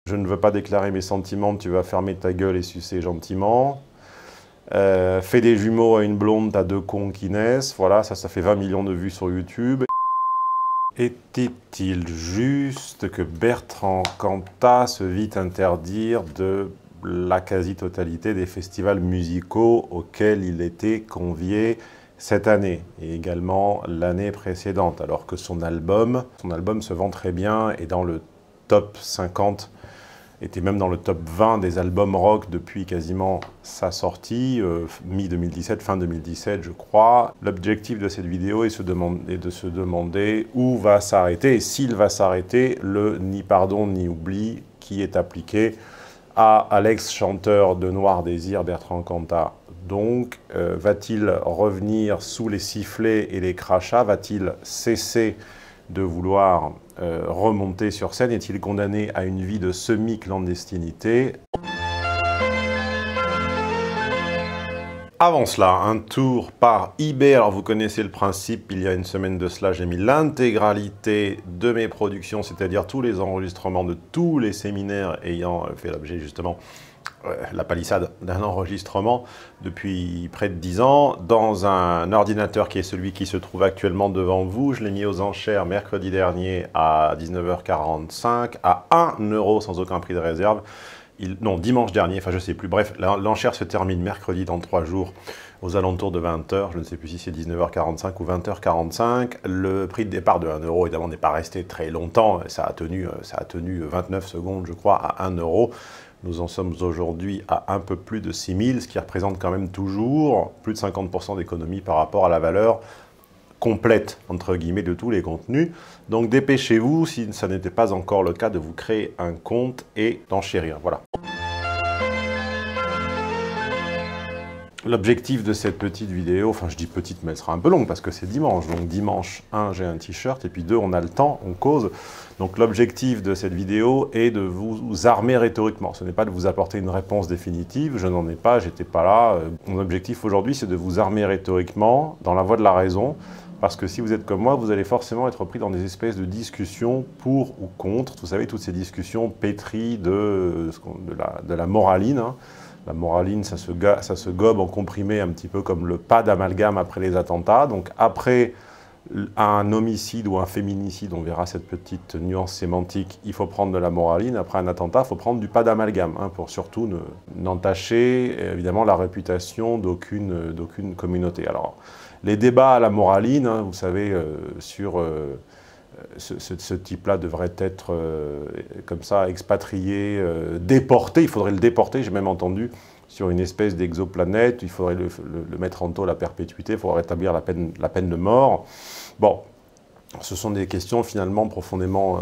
Je ne veux pas déclarer mes sentiments, tu vas fermer ta gueule et sucer gentiment. Fais des jumeaux à une blonde, t'as deux cons qui naissent. Voilà, ça fait 20 millions de vues sur YouTube. Était-il juste que Bertrand Cantat se vit interdire de la quasi-totalité des festivals musicaux auxquels il était convié cette année et également l'année précédente, alors que son album se vend très bien et dans le top 50, était même dans le top 20 des albums rock depuis quasiment sa sortie, mi-2017, fin 2017 je crois. L'objectif de cette vidéo est de se demander où va s'arrêter, et s'il va s'arrêter, le ni pardon ni oubli qui est appliqué à l'ex-chanteur de Noir Désir, Bertrand Cantat. Donc, va-t-il revenir sous les sifflets et les crachats? Va-t-il cesser de vouloir remonter sur scène? Est-il condamné à une vie de semi-clandestinité? Avant cela, un tour par eBay. Alors vous connaissez le principe, il y a une semaine de cela, j'ai mis l'intégralité de mes productions, c'est-à-dire tous les enregistrements de tous les séminaires ayant fait l'objet justement la palissade d'un enregistrement depuis près de 10 ans, dans un ordinateur qui est celui qui se trouve actuellement devant vous. Je l'ai mis aux enchères mercredi dernier à 19h45 à 1 € sans aucun prix de réserve. Non, dimanche dernier, enfin je sais plus, bref, l'enchère se termine mercredi dans 3 jours aux alentours de 20h, je ne sais plus si c'est 19h45 ou 20h45. Le prix de départ de 1 € évidemment n'est pas resté très longtemps, ça a tenu 29 secondes je crois à 1 €. Nous en sommes aujourd'hui à un peu plus de 6 000, ce qui représente quand même toujours plus de 50% d'économie par rapport à la valeur complète, entre guillemets, de tous les contenus. Donc dépêchez-vous, si ça n'était pas encore le cas, de vous créer un compte et d'enchérir. Voilà. L'objectif de cette petite vidéo, enfin je dis petite mais elle sera un peu longue parce que c'est dimanche, donc dimanche 1 j'ai un t-shirt et puis 2 on a le temps, on cause. Donc l'objectif de cette vidéo est de vous armer rhétoriquement, ce n'est pas de vous apporter une réponse définitive, je n'en ai pas, j'étais pas là. Mon objectif aujourd'hui c'est de vous armer rhétoriquement dans la voie de la raison, parce que si vous êtes comme moi, vous allez forcément être pris dans des espèces de discussions pour ou contre, vous savez toutes ces discussions pétries de la moraline, hein. La moraline, ça se gobe en comprimé un petit peu comme le pas d'amalgame après les attentats. Donc après un homicide ou un féminicide, on verra cette petite nuance sémantique, il faut prendre de la moraline. Après un attentat, il faut prendre du pas d'amalgame, hein, pour surtout n'entacher évidemment la réputation d'aucune communauté. Alors les débats à la moraline, hein, vous savez, sur... ce type-là devrait être comme ça, expatrié, déporté. Il faudrait le déporter, j'ai même entendu, sur une espèce d'exoplanète. Il faudrait le mettre en taule à perpétuité, il faudrait rétablir la peine de mort. Bon, ce sont des questions finalement profondément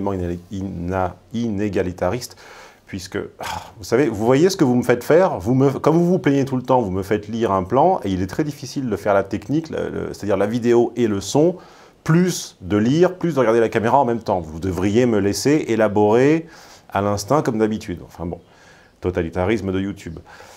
inégalitaristes, puisque, vous savez, vous voyez ce que vous me faites faire, comme vous vous plaignez tout le temps, vous me faites lire un plan, et il est très difficile de faire la technique, c'est-à-dire la vidéo et le son, plus de lire, plus de regarder la caméra en même temps. Vous devriez me laisser élaborer à l'instinct comme d'habitude. Enfin bon, totalitarisme de YouTube.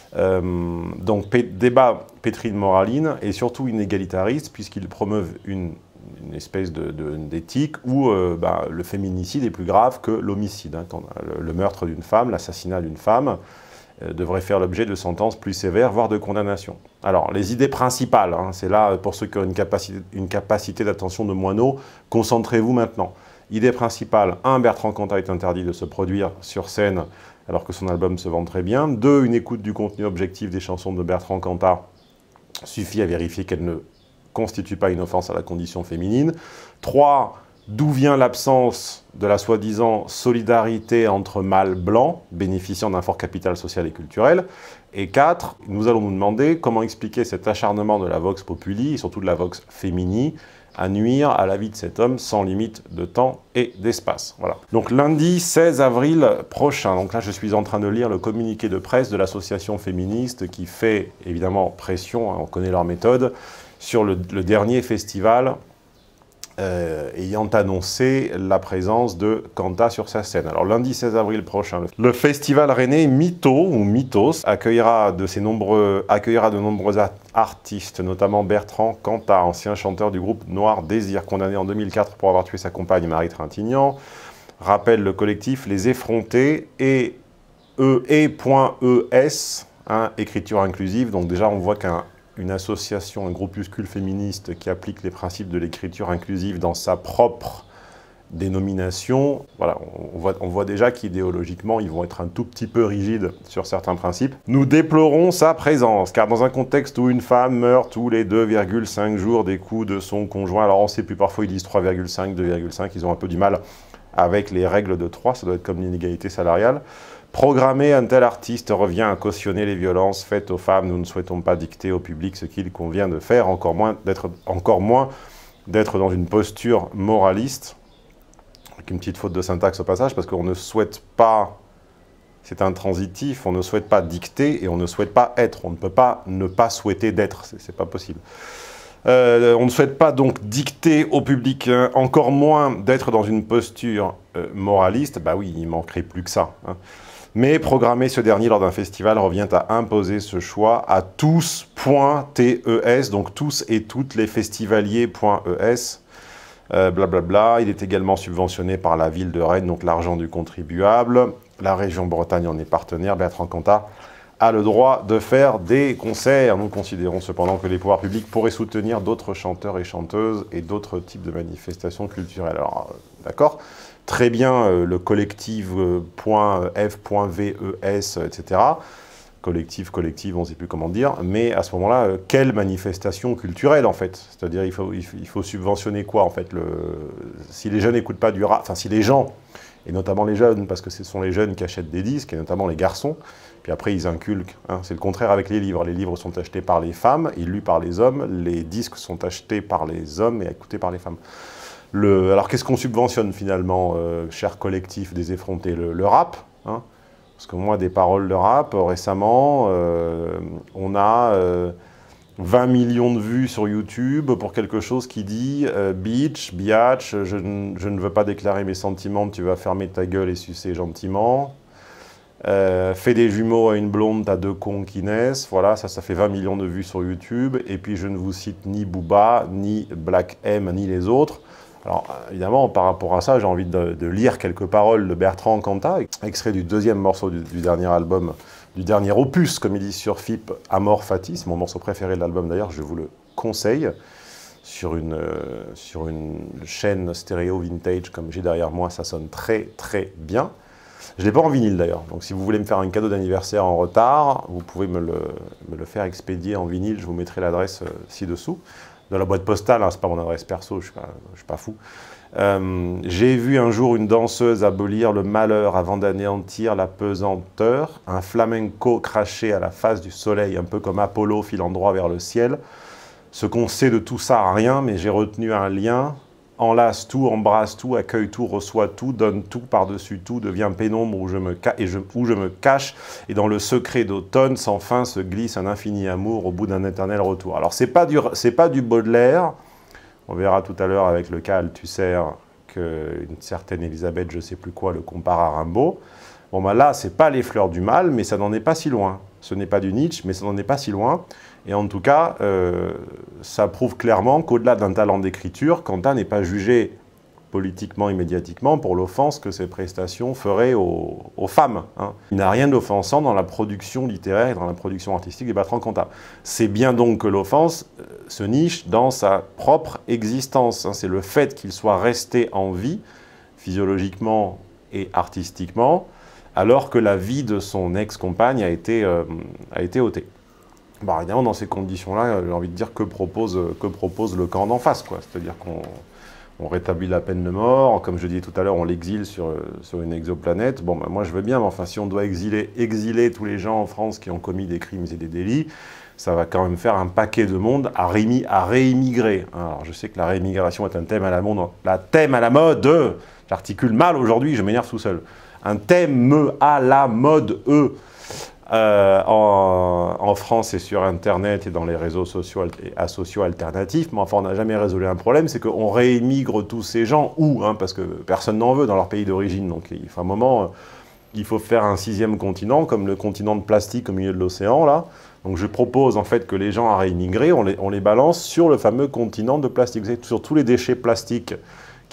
Donc débat pétri de moraline et surtout inégalitariste, puisqu'ils promeuvent une espèce d'éthique où le féminicide est plus grave que l'homicide. Hein, le meurtre d'une femme, l'assassinat d'une femme, devrait faire l'objet de sentences plus sévères, voire de condamnations. Alors, les idées principales, hein, c'est là, pour ceux qui ont une capacité d'attention de moineau, concentrez-vous maintenant. Idée principale, 1, Bertrand Cantat est interdit de se produire sur scène alors que son album se vend très bien. 2, une écoute du contenu objectif des chansons de Bertrand Cantat suffit à vérifier qu'elles ne constituent pas une offense à la condition féminine. 3, d'où vient l'absence de la soi-disant solidarité entre mâles blancs, bénéficiant d'un fort capital social et culturel. Et 4, nous allons nous demander comment expliquer cet acharnement de la vox populi, et surtout de la vox fémini, à nuire à la vie de cet homme sans limite de temps et d'espace. Voilà. Donc lundi 16 avril prochain, donc là je suis en train de lire le communiqué de presse de l'association féministe qui fait évidemment pression, hein, on connaît leur méthode, sur le dernier festival ayant annoncé la présence de Cantat sur sa scène. Alors lundi 16 avril prochain, le festival rennais Mythos accueillera de nombreux artistes, notamment Bertrand Cantat, ancien chanteur du groupe Noir Désir, condamné en 2004 pour avoir tué sa compagne Marie Trintignant, rappelle le collectif Les Effrontés et E.es, hein, écriture inclusive. Donc déjà, on voit qu'une association, un groupuscule féministe qui applique les principes de l'écriture inclusive dans sa propre dénomination, voilà, on voit déjà qu'idéologiquement, ils vont être un tout petit peu rigides sur certains principes. Nous déplorons sa présence, car dans un contexte où une femme meurt tous les 2,5 jours des coups de son conjoint, alors on ne sait plus, parfois ils disent 3,5, 2,5, ils ont un peu du mal avec les règles de 3, ça doit être comme l'inégalité salariale. Programmer un tel artiste revient à cautionner les violences faites aux femmes. Nous ne souhaitons pas dicter au public ce qu'il convient de faire, encore moins d'être dans une posture moraliste. Avec une petite faute de syntaxe au passage, parce qu'on ne souhaite pas, c'est intransitif, on ne souhaite pas dicter et on ne souhaite pas être. On ne peut pas ne pas souhaiter d'être, c'est pas possible. On ne souhaite pas donc dicter au public, hein, encore moins d'être dans une posture moraliste. Bah oui, il manquerait plus que ça. Hein. Mais programmer ce dernier lors d'un festival revient à imposer ce choix à tous.tes, donc tous et toutes les festivaliers.es. Blablabla. Il est également subventionné par la ville de Rennes, donc l'argent du contribuable. La région Bretagne en est partenaire. Bertrand Cantat a le droit de faire des concerts. Nous considérons cependant que les pouvoirs publics pourraient soutenir d'autres chanteurs et chanteuses et d'autres types de manifestations culturelles. Alors, d'accord, très bien, le collectif.f.ves, etc. Collectif, on ne sait plus comment dire, mais à ce moment-là, quelle manifestation culturelle en fait? C'est-à-dire il faut subventionner quoi en fait? Si les jeunes n'écoutent pas du rap, enfin si les gens, et notamment les jeunes, parce que ce sont les jeunes qui achètent des disques, et notamment les garçons, puis après ils inculquent, hein, c'est le contraire avec les livres sont achetés par les femmes, et lus par les hommes, les disques sont achetés par les hommes et écoutés par les femmes. Alors qu'est-ce qu'on subventionne finalement, cher collectif des effrontés? Le rap, hein? Parce que moi, des paroles de rap, récemment, on a 20 millions de vues sur YouTube pour quelque chose qui dit bitch, biatch, je ne veux pas déclarer mes sentiments, tu vas fermer ta gueule et sucer gentiment. Fais des jumeaux à une blonde, t'as deux cons qui naissent. Voilà, ça fait 20 millions de vues sur YouTube. Et puis, je ne vous cite ni Booba, ni Black M, ni les autres. Alors, évidemment, par rapport à ça, j'ai envie de lire quelques paroles de Bertrand Cantat, extrait du deuxième morceau du dernier album, du dernier opus, comme il dit sur FIP, Amor Fati, c'est mon morceau préféré de l'album d'ailleurs, je vous le conseille, sur une chaîne stéréo vintage comme j'ai derrière moi, ça sonne très très bien. Je ne l'ai pas en vinyle d'ailleurs, donc si vous voulez me faire un cadeau d'anniversaire en retard, vous pouvez me le faire expédier en vinyle, je vous mettrai l'adresse ci-dessous. Dans la boîte postale, hein, c'est pas mon adresse perso, je suis pas fou. J'ai vu un jour une danseuse abolir le malheur avant d'anéantir la pesanteur, un flamenco craché à la face du soleil, un peu comme Apollo filant droit vers le ciel. Ce qu'on sait de tout ça, rien, mais j'ai retenu un lien. Enlace tout, embrasse tout, accueille tout, reçoit tout, donne tout, par-dessus tout, devient pénombre où je me cache, et dans le secret d'automne, sans fin, se glisse un infini amour au bout d'un éternel retour. Alors, c'est pas du Baudelaire, on verra tout à l'heure avec le cas Althusser qu'une certaine Elisabeth, je sais plus quoi, le compare à Rimbaud. Bon, ben là, c'est pas les fleurs du mal, mais ça n'en est pas si loin. Ce n'est pas du Nietzsche, mais ça n'en est pas si loin. Et en tout cas, ça prouve clairement qu'au-delà d'un talent d'écriture, Cantat n'est pas jugé politiquement et médiatiquement pour l'offense que ses prestations feraient aux femmes. Hein. Il n'a rien d'offensant dans la production littéraire et dans la production artistique de Bertrand Cantat. C'est bien donc que l'offense se niche dans sa propre existence. Hein. C'est le fait qu'il soit resté en vie, physiologiquement et artistiquement, alors que la vie de son ex-compagne a été ôtée. Bah, évidemment, dans ces conditions-là, j'ai envie de dire que propose le camp d'en face, quoi. C'est-à-dire qu'on rétablit la peine de mort, comme je disais tout à l'heure, on l'exile sur une exoplanète. Bon, bah, moi je veux bien, mais enfin, si on doit exiler tous les gens en France qui ont commis des crimes et des délits, ça va quand même faire un paquet de monde à réimmigrer. Alors, je sais que la réimmigration est un thème à la mode, j'articule mal aujourd'hui, je m'énerve tout seul. Un thème à la mode, en France et sur Internet et dans les réseaux sociaux et asociaux alternatifs, mais enfin on n'a jamais résolu un problème, c'est qu'on réémigre tous ces gens où, hein, parce que personne n'en veut dans leur pays d'origine, donc il faut un moment, il faut faire un 6e continent, comme le continent de plastique au milieu de l'océan, là. Donc je propose en fait que les gens à réimmigrer, on les balance sur le fameux continent de plastique, vous savez, sur tous les déchets plastiques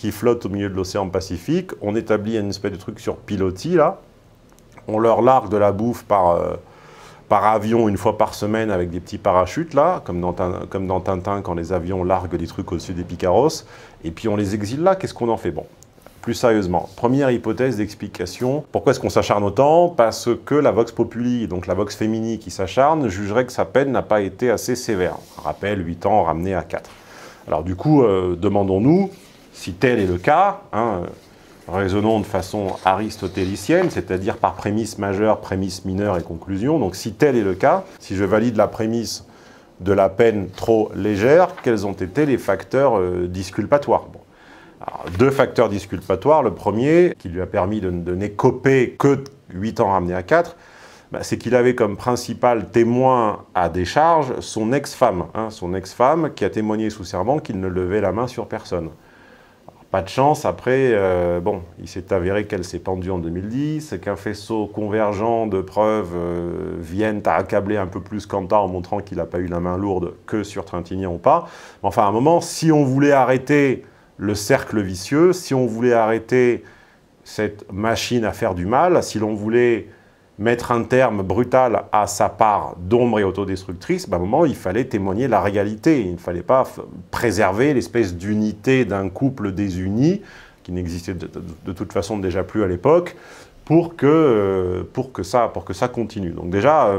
qui flottent au milieu de l'océan Pacifique. On établit une espèce de truc sur pilotis, là. On leur largue de la bouffe par avion une fois par semaine avec des petits parachutes, là, comme dans Tintin, quand les avions larguent des trucs au-dessus des picaros. Et puis on les exile là, qu'est-ce qu'on en fait? Bon, plus sérieusement, première hypothèse d'explication. Pourquoi est-ce qu'on s'acharne autant? Parce que la Vox Populi, donc la Vox Femini qui s'acharne, jugerait que sa peine n'a pas été assez sévère. Rappel, 8 ans ramené à 4. Alors du coup, demandons-nous si tel est le cas, hein, raisonnons de façon aristotélicienne, c'est-à-dire par prémisse majeure, prémisse mineure et conclusion. Donc si tel est le cas, si je valide la prémisse de la peine trop légère, quels ont été les facteurs disculpatoires? Bon. Alors, 2 facteurs disculpatoires. Le premier, qui lui a permis de n'écoper que 8 ans ramenés à 4, c'est qu'il avait comme principal témoin à décharge son ex-femme. Hein, son ex-femme qui a témoigné sous serment qu'il ne levait la main sur personne. Alors, pas de chance, après, bon, il s'est avéré qu'elle s'est pendue en 2010, qu'un faisceau convergent de preuves viennent à accabler un peu plus Cantat en montrant qu'il n'a pas eu la main lourde que sur Trintignant ou pas. Mais enfin, à un moment, si on voulait arrêter le cercle vicieux, si on voulait arrêter cette machine à faire du mal, si l'on voulait mettre un terme brutal à sa part d'ombre et autodestructrice, à un moment, il fallait témoigner la réalité. Il ne fallait pas préserver l'espèce d'unité d'un couple désuni, qui n'existait de toute façon déjà plus à l'époque, pour que ça continue. Donc déjà,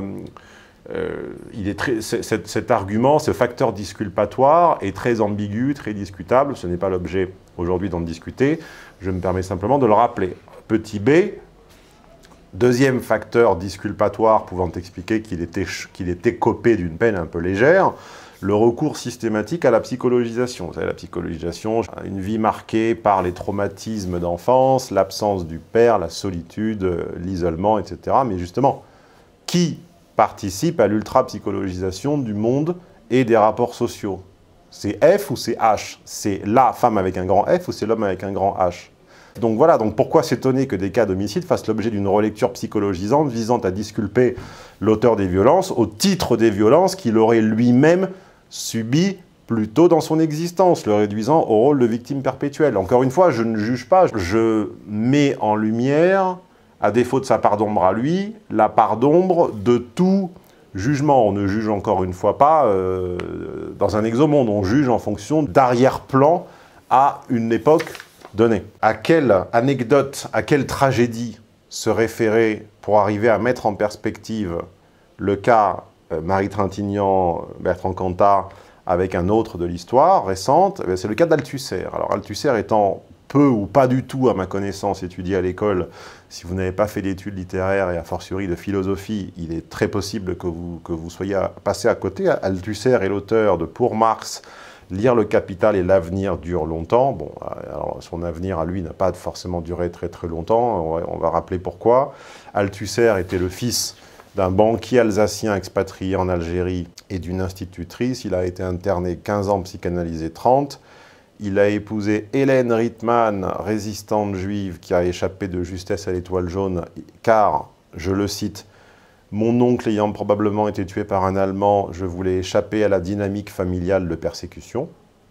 cet argument, ce facteur disculpatoire est très ambigu, très discutable. Ce n'est pas l'objet aujourd'hui d'en discuter. Je me permets simplement de le rappeler. Petit b, deuxième facteur disculpatoire pouvant expliquer qu'il était copé d'une peine un peu légère, le recours systématique à la psychologisation. Vous savez, la psychologisation, une vie marquée par les traumatismes d'enfance, l'absence du père, la solitude, l'isolement, etc. Mais justement, qui participe à l'ultra-psychologisation du monde et des rapports sociaux? C'est F ou c'est H? C'est la femme avec un grand F ou c'est l'homme avec un grand H? Donc voilà, donc pourquoi s'étonner que des cas d'homicide fassent l'objet d'une relecture psychologisante visant à disculper l'auteur des violences au titre des violences qu'il aurait lui-même subies plus tôt dans son existence, le réduisant au rôle de victime perpétuelle. Encore une fois, je ne juge pas, je mets en lumière, à défaut de sa part d'ombre à lui, la part d'ombre de tout jugement. On ne juge encore une fois pas dans un exomonde, on juge en fonction d'arrière-plan à une époque donnée. À quelle anecdote, à quelle tragédie se référer pour arriver à mettre en perspective le cas Marie Trintignant, Bertrand Cantat, avec un autre de l'histoire récente? C'est le cas d'Althusser. Alors Althusser étant peu ou pas du tout, à ma connaissance, étudié à l'école, si vous n'avez pas fait d'études littéraires et a fortiori de philosophie, il est très possible que vous soyez passé à côté. Althusser est l'auteur de Pour Marx, Lire le Capital et l'avenir dure longtemps. Bon, alors son avenir à lui n'a pas forcément duré très très longtemps, on va rappeler pourquoi. Althusser était le fils d'un banquier alsacien expatrié en Algérie et d'une institutrice. Il a été interné 15 ans, psychanalysé 30. Il a épousé Hélène Rittmann, résistante juive qui a échappé de justesse à l'Étoile jaune, car, je le cite, « Mon oncle ayant probablement été tué par un Allemand, je voulais échapper à la dynamique familiale de persécution. »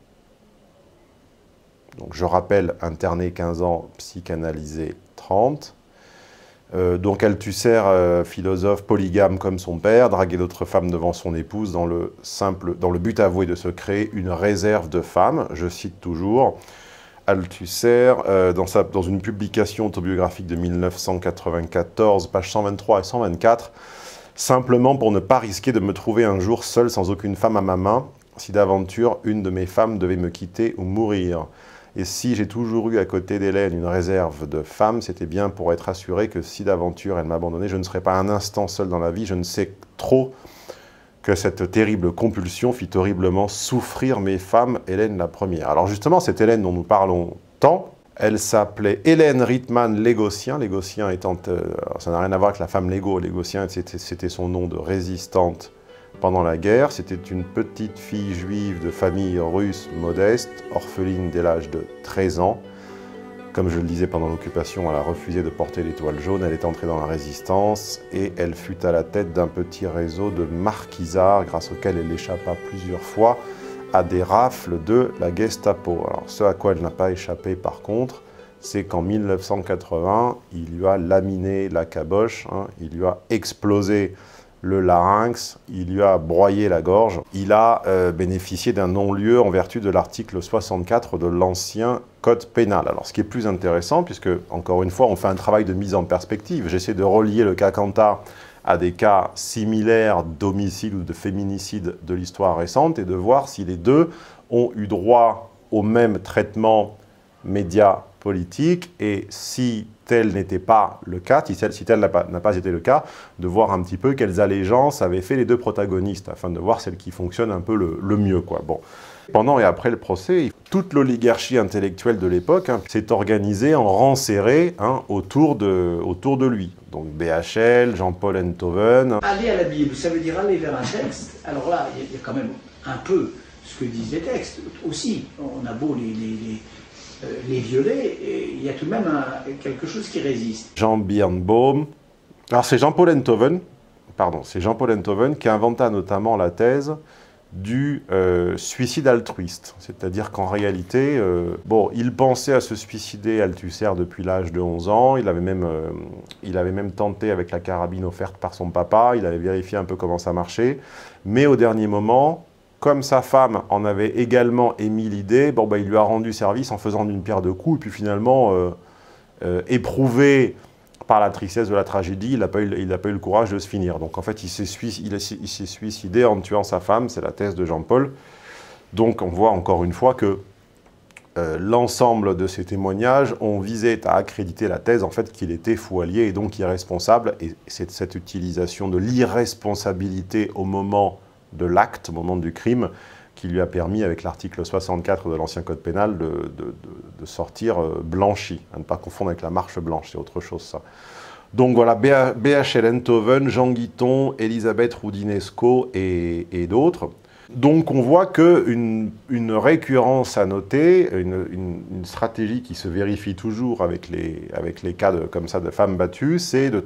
Donc je rappelle, interné 15 ans, psychanalysé 30. Donc Althusser, philosophe polygame comme son père, draguait d'autres femmes devant son épouse dans le but avoué de se créer une réserve de femmes. Je cite toujours Althusser, dans une publication autobiographique de 1994, pages 123 et 124, « Simplement pour ne pas risquer de me trouver un jour seul sans aucune femme à ma main, si d'aventure une de mes femmes devait me quitter ou mourir. Et si j'ai toujours eu à côté d'Hélène une réserve de femmes, c'était bien pour être assuré que si d'aventure elle m'abandonnait, je ne serais pas un instant seul dans la vie. Je ne sais trop que cette terrible compulsion fit horriblement souffrir mes femmes, Hélène la première. » Alors justement, cette Hélène dont nous parlons tant, elle s'appelait Hélène Rittmann Légotien. Légotien étant, ça n'a rien à voir avec la femme Légo. Légotien, c'était son nom de résistante pendant la guerre. C'était une petite fille juive de famille russe modeste, orpheline dès l'âge de 13 ans. Comme je le disais pendant l'occupation, elle a refusé de porter l'étoile jaune, elle est entrée dans la résistance et elle fut à la tête d'un petit réseau de marquisards grâce auquel elle échappa plusieurs fois à des rafles de la Gestapo. Alors, ce à quoi elle n'a pas échappé, par contre, c'est qu'en 1980, il lui a laminé la caboche, hein, il lui a explosé le larynx, il lui a broyé la gorge. Il a bénéficié d'un non-lieu en vertu de l'article 64 de l'ancien code pénal. Alors, ce qui est plus intéressant, puisque, encore une fois, on fait un travail de mise en perspective. J'essaie de relier le cas Cantat à des cas similaires d'homicide ou de féminicide de l'histoire récente et de voir si les deux ont eu droit au même traitement média politique et si tel n'était pas le cas, si tel n'a pas été le cas, de voir un petit peu quelles allégeances avaient fait les deux protagonistes afin de voir celle qui fonctionne un peu le mieux, quoi. Bon. Pendant et après le procès, toute l'oligarchie intellectuelle de l'époque s'est organisée en rang serré autour de lui. Donc BHL, Jean-Paul Enthoven. Aller à la Bible, ça veut dire aller vers un texte. Alors là, il y a quand même un peu ce que disent les textes. Aussi, on a beau les violer, et il y a tout de même quelque chose qui résiste. Jean Birnbaum. Alors c'est Jean-Paul Enthoven, qui inventa notamment la thèse du suicide altruiste. C'est-à-dire qu'en réalité, il pensait à se suicider Althusser depuis l'âge de 11 ans, il avait même tenté avec la carabine offerte par son papa, il avait vérifié un peu comment ça marchait, mais au dernier moment, comme sa femme en avait également émis l'idée, il lui a rendu service en faisant d'une pierre deux coups, et puis finalement, éprouvé par la tristesse de la tragédie, il n'a pas eu le courage de se finir. Donc en fait, il s'est suicidé en tuant sa femme, c'est la thèse de Jean-Paul. Donc on voit encore une fois que l'ensemble de ces témoignages ont visé à accréditer la thèse en fait qu'il était fou allié et donc irresponsable. Et c'est cette utilisation de l'irresponsabilité au moment de l'acte, au moment du crime, qui lui a permis, avec l'article 64 de l'ancien code pénal, de sortir blanchi, à ne pas confondre avec la marche blanche, c'est autre chose ça. Donc voilà, BHL Enthoven, Jean Guiton, Elisabeth Roudinesco et d'autres. Donc on voit qu'une récurrence à noter, une stratégie qui se vérifie toujours avec les cas comme ça de femmes battues, c'est de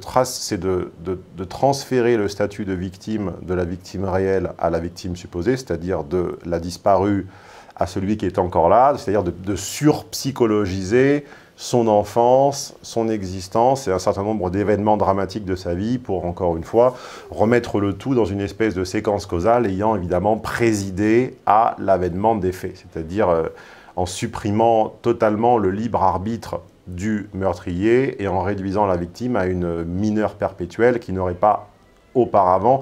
transférer le statut de victime de la victime réelle à la victime supposée, c'est-à-dire de la disparue à celui qui est encore là, c'est-à-dire de surpsychologiser son enfance, son existence et un certain nombre d'événements dramatiques de sa vie pour, encore une fois, remettre le tout dans une espèce de séquence causale ayant évidemment présidé à l'avènement des faits, c'est-à-dire en supprimant totalement le libre arbitre du meurtrier et en réduisant la victime à une mineure perpétuelle qui n'aurait pas auparavant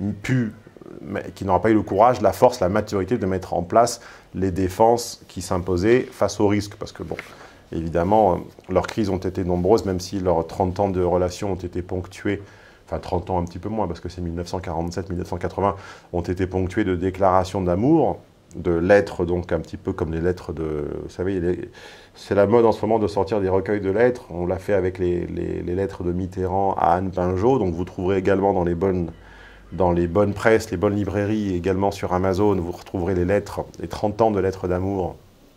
qui n'aura pas eu le courage, la force, la maturité de mettre en place les défenses qui s'imposaient face au risque, parce que bon, évidemment, leurs crises ont été nombreuses, même si leurs 30 ans de relation ont été ponctués, enfin 30 ans un petit peu moins, parce que c'est 1947-1980, ont été ponctués de déclarations d'amour, de lettres, donc un petit peu comme les lettres de... Vous savez, c'est la mode en ce moment de sortir des recueils de lettres. On l'a fait avec les lettres de Mitterrand à Anne Pinjot, donc vous trouverez également dans les bonnes presses, les bonnes librairies, également sur Amazon, vous retrouverez les lettres, les 30 ans de lettres d'amour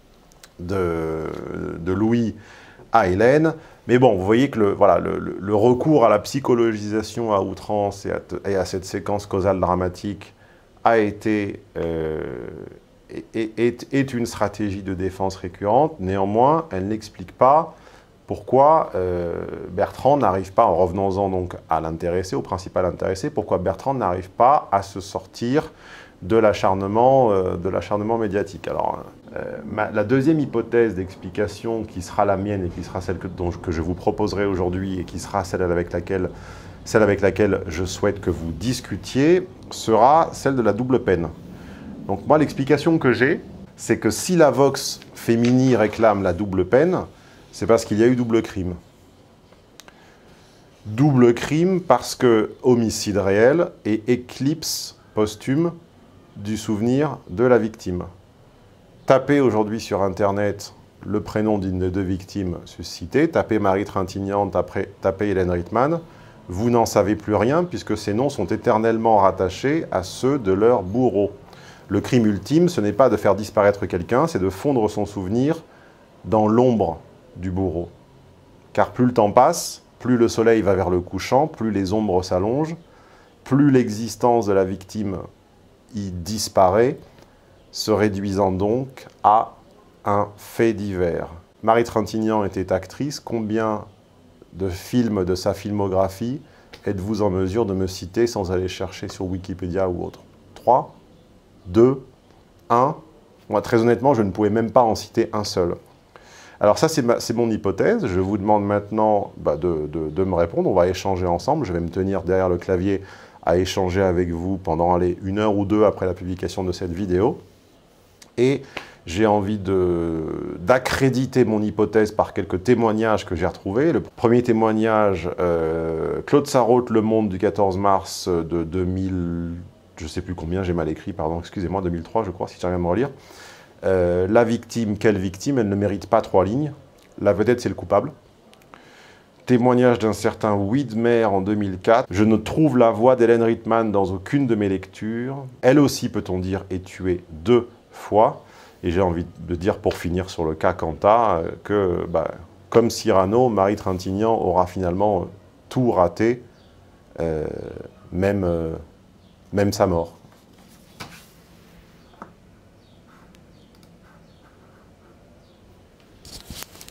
de Louis à Hélène. Mais bon, vous voyez que le recours à la psychologisation à outrance et à cette séquence causale dramatique est une stratégie de défense récurrente. Néanmoins, elle n'explique pas pourquoi Bertrand n'arrive pas, en revenons-en donc à l'intéressé, au principal intéressé, pourquoi Bertrand n'arrive pas à se sortir de l'acharnement médiatique. Alors, la deuxième hypothèse d'explication qui sera la mienne et qui sera celle que je vous proposerai aujourd'hui et qui sera celle avec laquelle je souhaite que vous discutiez, sera celle de la double peine. Donc moi, l'explication que j'ai, c'est que si la Vox Femini réclame la double peine, c'est parce qu'il y a eu double crime. Double crime parce que homicide réel et éclipse posthume du souvenir de la victime. Tapez aujourd'hui sur Internet le prénom d'une des deux victimes suscitées, tapez Marie Trintignant, tapez Hélène Rittmann, vous n'en savez plus rien puisque ces noms sont éternellement rattachés à ceux de leur bourreau. Le crime ultime, ce n'est pas de faire disparaître quelqu'un, c'est de fondre son souvenir dans l'ombre du bourreau. Car plus le temps passe, plus le soleil va vers le couchant, plus les ombres s'allongent, plus l'existence de la victime y disparaît, se réduisant donc à un fait divers. Marie Trintignant était actrice. Combien de films de sa filmographie êtes-vous en mesure de me citer sans aller chercher sur Wikipédia ou autre? 3, 2, 1. Moi, très honnêtement, je ne pouvais même pas en citer un seul. Alors ça, c'est mon hypothèse. Je vous demande maintenant de me répondre. On va échanger ensemble. Je vais me tenir derrière le clavier à échanger avec vous pendant 1 heure ou 2 après la publication de cette vidéo. Et j'ai envie d'accréditer mon hypothèse par quelques témoignages que j'ai retrouvés. Le premier témoignage, Claude Sarraute, Le Monde du 14 mars de 2000, je ne sais plus combien, j'ai mal écrit, pardon, excusez-moi, 2003 je crois, si j'arrive à me relire. La victime, quelle victime? Elle ne mérite pas 3 lignes. La vedette, c'est le coupable. Témoignage d'un certain Widmer en 2004. Je ne trouve la voix d'Hélène Rittmann dans aucune de mes lectures. Elle aussi, peut-on dire, est tuée 2 fois. Et j'ai envie de dire, pour finir sur le cas Quanta, que, comme Cyrano, Marie Trintignant aura finalement tout raté, même sa mort.